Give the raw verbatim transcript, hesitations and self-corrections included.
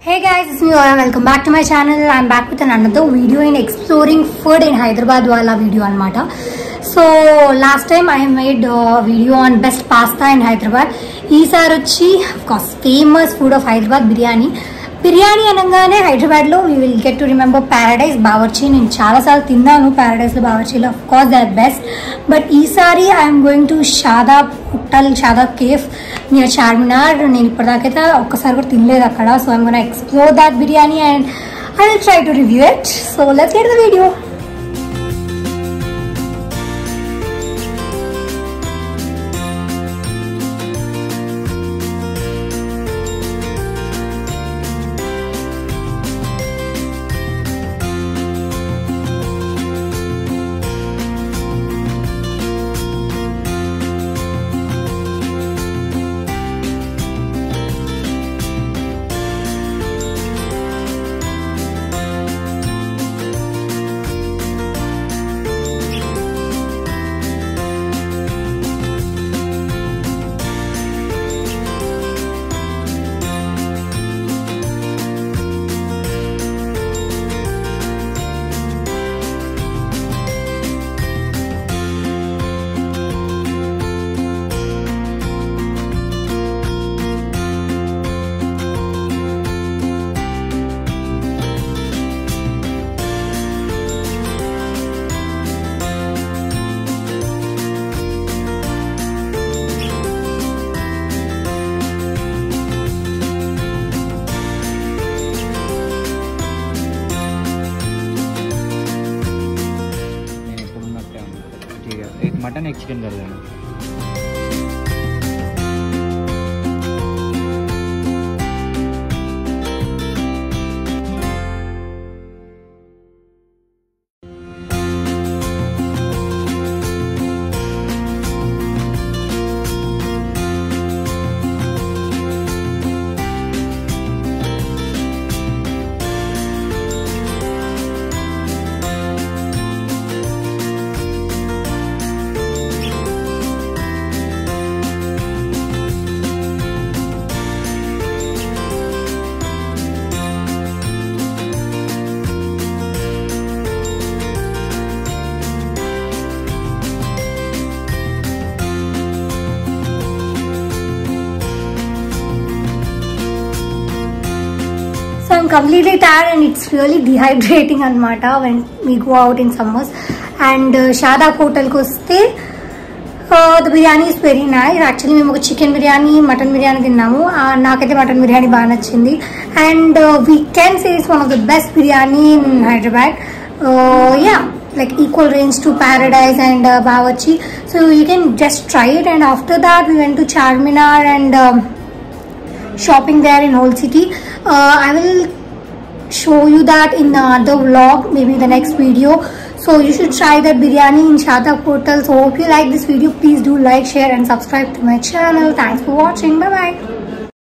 Hey guys, it's me Aura. Welcome back to my channel. I'm back with another video in exploring food in Hyderabad wala video anamata. So last time I made a video on best pasta in Hyderabad. Eesar vachi of course famous food of Hyderabad biryani. Biryani anangane Hyderabad lo we will get to remember Paradise Bawarchi. Nenu chaala saalu tinnanu Paradise lo Bawarchi lo, of course they are best. But eesari I am going to Shadab Hotel, Shadab Cave near Charminar. Nenu ippadaakaithe okkasari kuda tinaledu akkada. So I am going to explore that biryani and I will try to review it. So let's get to the video. Mutton एक chicken कर देना। So I'm completely tired and it's really dehydrating anamata when we go out in summers. And uh, Shadab Hotel ko ste uh, the biryani is very nice. Actually మేము ఒక chicken biryani mutton biryani తిన్నాము. నాకైతే mutton biryani బాగా నచ్చింది. And uh, we can say it's one of the best biryani in Hyderabad. Uh, yeah, like equal range to Paradise and uh, Bawarchi. So you can just try it. And after that we went to Charminar and um, shopping there in Old City. uh, I will show you that in the other vlog, maybe the next video. So you should try that biryani in Shadab Hotel. So hope you like this video. Please do like, share and subscribe to my channel. Thanks for watching. Bye bye.